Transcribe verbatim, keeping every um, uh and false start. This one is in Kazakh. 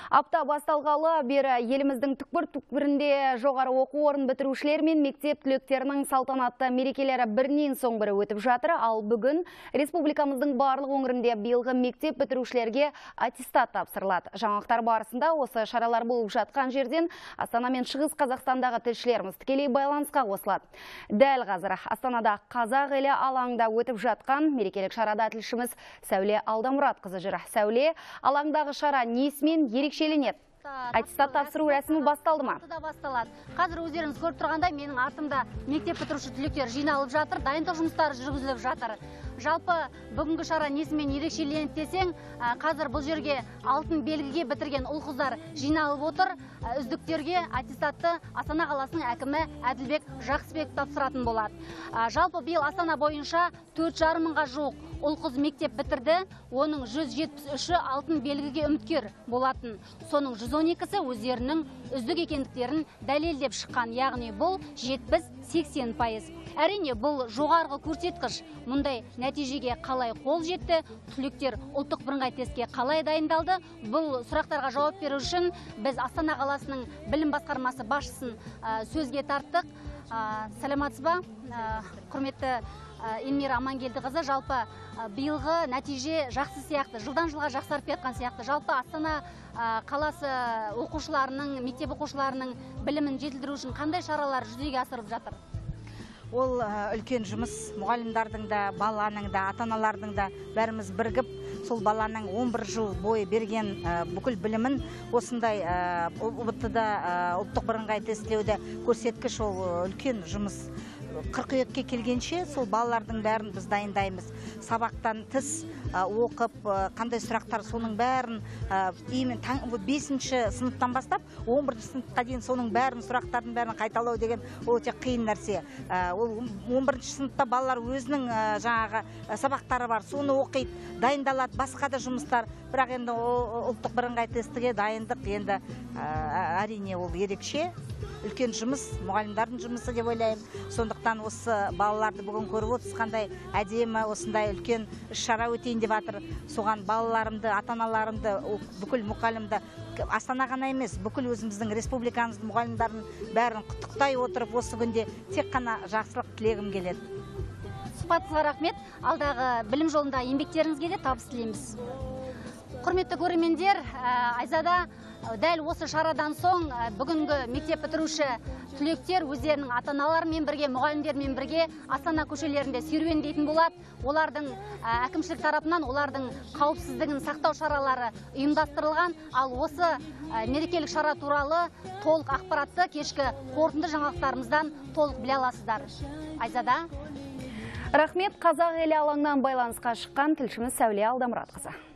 Апта басталғалы бері еліміздің түкпір-түкпірінде жоғары оқу орын бітірушілер мен мектеп түлектерінің салтанатты мерекелері бірінен соң бірі өтіп жатыр. Ал бүгін республикамыздың барлық өңірінде биылғы мектеп бітірушілерге аттестат тапсырылады. Жаңалықтар барысында осы шаралар болып жатқан жерден Астана мен Шығыс Қазақстандағы тілшілеріміз тікелей байланысқа қосылады. Дәл қазір Астанада қазақ елі алаңда өтіп жатқан мерекелік шарада тілшіміз Сәуле Алдамұратқызы жүр. Сәуле, алаңдағы шара несімен ерекшеленеді? Аттестат тапсыру рәсімі басталды ма? Қазір өздеріңіз көріп тұрғандай менің артымда мектеп бітіруші түлектер жиналып жатыр, дайындық жұмыстары жүргізіліп жатыр. Жалпы бүгінгі шара несімен ерекшеленеді десең, қазір бұл жерге алтын белгіге бітірген ұл-қыздар жиналып отыр. Үздіктерге аттестатты Астана қаласының әкімі Әділбек Жақсыбеков тапсыратын болады. Жалпы биыл Астана бойынша төрт жарым мыңға жуық ұл-қыз мектеп бітірді. Оның жүз жетпіс үші алтын белгіге үміткер болатын. Соның жүз он екісі өздерінің үздік екендіктерін дәлелдеп шыққан, яғни бұл жетпіс сексен пайыз. Әрине, бұл жоғарғы көрсеткіш. Мұндай нәтижеге қалай қол жетті, түлектер ұлттық бірыңғай тестке қалай дайындалды? Бұл сұрақтарға жауап беру үшін біз Астана қаласының білім басқармасы басшысын сөзге тарттық. Сәлеметсіз ба, құрметті Эльмира Амангелдіқызы? Жалпы биылғы нәтиже жақсы сияқты, жылдан жылға жақсарып кеткен сияқты. Жалпы Астана қаласы оқушыларының, мектеп оқушыларының білімін жетілдіру үшін қандай шаралар жүзеге асырылып жатыр? Ол үлкен жұмыс, мұғалімдардың да, баланың да, ата-аналардың да бәріміз бірігіп, сол баланың он бір жыл бойы берген бүкіл білімін осындай ұбт-да ұлттық бірыңғай тестілеуде көрсеткіш, ол үлкен жұмыс. Қыркүйекке келгенше сол балалардың бәрін біз дайындаймыз. Сабақтан тыс оқып, қандай сұрақтар, соның бәрін бесінші сыныптан бастап он бірінші сыныпқа дейін соның бәрін, сұрақтардың бәрін қайталау деген ол өте қиын нәрсе. Ол он бірінші сыныпта балалар өзінің жаңағы сабақтары бар, соны оқиды, дайындалады, басқа да жұмыстар. Бірақ енді ұлттық бірыңғай тестіге дайындық енді әрине ол ерекше, үлкен жұмыс, мұғалімдардың жұмысы деп ойлаймын. Сондықтан осы балаларды бүгін көріп отырсыз, қандай әдемі осындай үлкен іс-шара өтейін деп жатыр. Соған балаларымды, ата-аналарымды, бүкіл мұғалімді, Астана ғана емес, бүкіл өзіміздің республикамыздың мұғалімдарын бәрін құттықтай отырып, осы күнде тек қана жақсылық тілегім келеді. Сұхбатыңызға рахмет. Алдағы білім жолында еңбектеріңізге де табыс тілейміз. Құрметті көрермендер, Айзада, дәл осы шарадан соң бүгінгі мектеп бітіруші түлектер өздерінің ата-аналарымен бірге, мұғалімдермен бірге Астана көшелерінде серуендейтін болады. Олардың әкімшілік тарапынан олардың қауіпсіздігін сақтау шаралары ұйымдастырылған. Ал осы мерекелік шара туралы толық ақпаратты кешкі қорытынды жаңалықтарымыздан толық біле аласыздар. Айзада. Рахмет, қазақ елі алаңнан байланысқа шыққан тілшіміз Сәуле Алдамұратқызы.